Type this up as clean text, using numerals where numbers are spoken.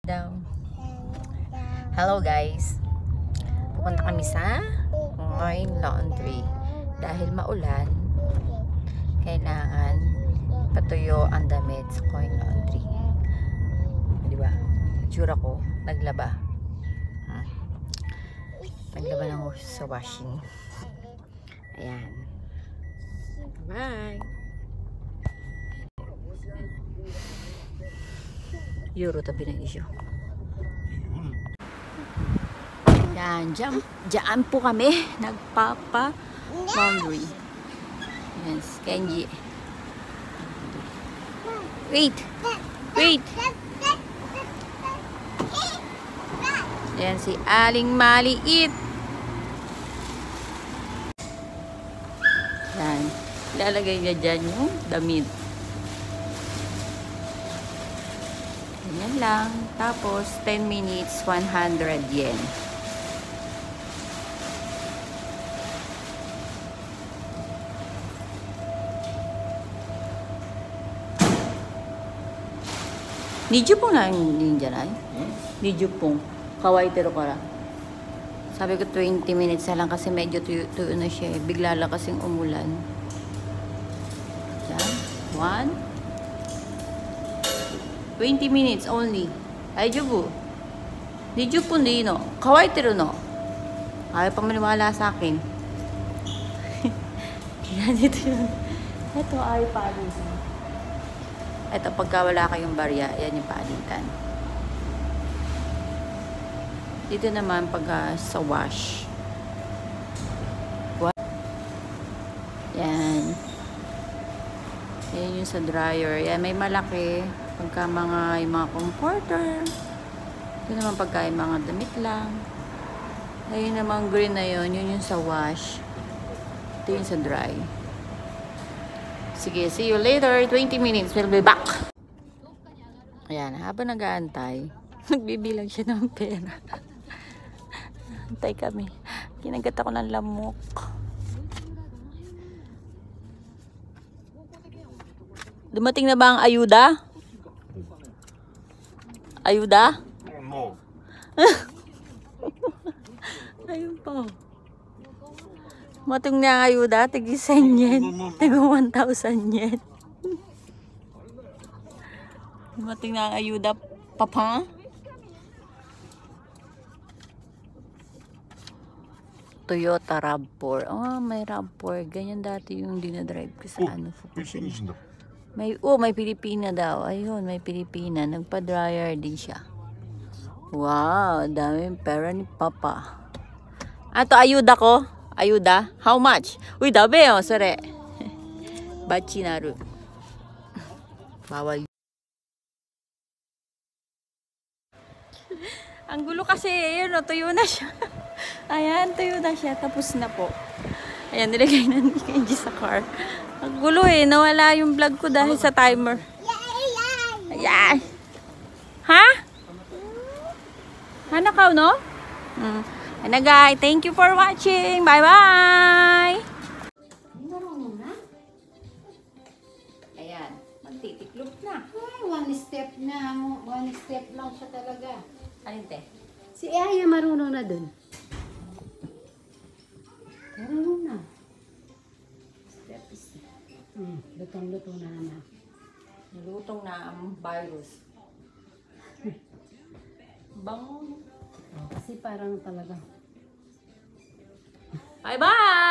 Down. Hello guys. Pupunta kami sa Coin Laundry. Dahil maulan, kailangan patuyo ang damit sa Coin Laundry. Diba? Tsura ko, naglaba. Naglaba ng sa washing. Ayan. Bye! Euro tabi ng isyo. Yan, dyan po kami nagpapa laundry. Yes, Kenji. Wait! Yan si Aling Maliit. Yan, ilalagay niya dyan yung damit. Ganyan lang. Tapos, 10 minutes, 100 yen. Nijupong na yung dyan ay? Nijupong. Kawai tero kara. Sabi ko 20 minutes na lang kasi medyo tuyo na siya eh. Bigla lang kasing umulan. Yan. 20 minutes only. Ay, jubu. Nijupong di no. Kawai tero no. Ayaw pang maniwala sa akin. Yan ito yun. Ito ay palitan. Ito pagka wala kayong barya, yan yung palitan. Dito naman pag sa wash. Yan. Yan yung sa dryer. Yan may malaki. Pagka yung mga comforter. Ito naman pagka yung mga damit lang. Ayun naman green na yun. Yun yung sa wash. Ito yung sa dry. Sige, see you later. 20 minutes. We'll be back. Ayan, habang nag-aantay, nagbibilang siya ng pera. Antay kami. Kinagat ako ng lamok. Dumating na ba ang ayuda? Ayuda? No. Ayun po. Dumating na ang ayuda. Tig-1,000 yen. Tig-1,000 yen. Dumating na ang ayuda. Papa? Toyota RAV4. Oh, may RAV4. Ganyan dati yung dinadrive ko sa Fukushima. May Pilipina daw. Ayun, may Pilipina. Nagpa-dryer din siya. Wow, daming pera ni Papa. Ato, ayuda ko. Ayuda? How much? Uy, dabe oh, sore. Bachi naru. Bawal. Ang gulo kasi, yun o, tuyo na siya. Ayan, tuyo na siya. Tapos na po. Ayan, nilagay na ni Kenji sa car. Ang gulo eh, nawala yung vlog ko dahil sa timer. Ayan. Ha? Hanakaw, no? Ano guys, thank you for watching. Bye-bye! Ayan, magtitiklop na. One step na. One step lang siya talaga. Alin te? Si Aya marunong na dun. Marunong na. Step. Lutong-luto na naman. Nilutong na ang virus. Bango. Kasi parang talaga. Bye-bye!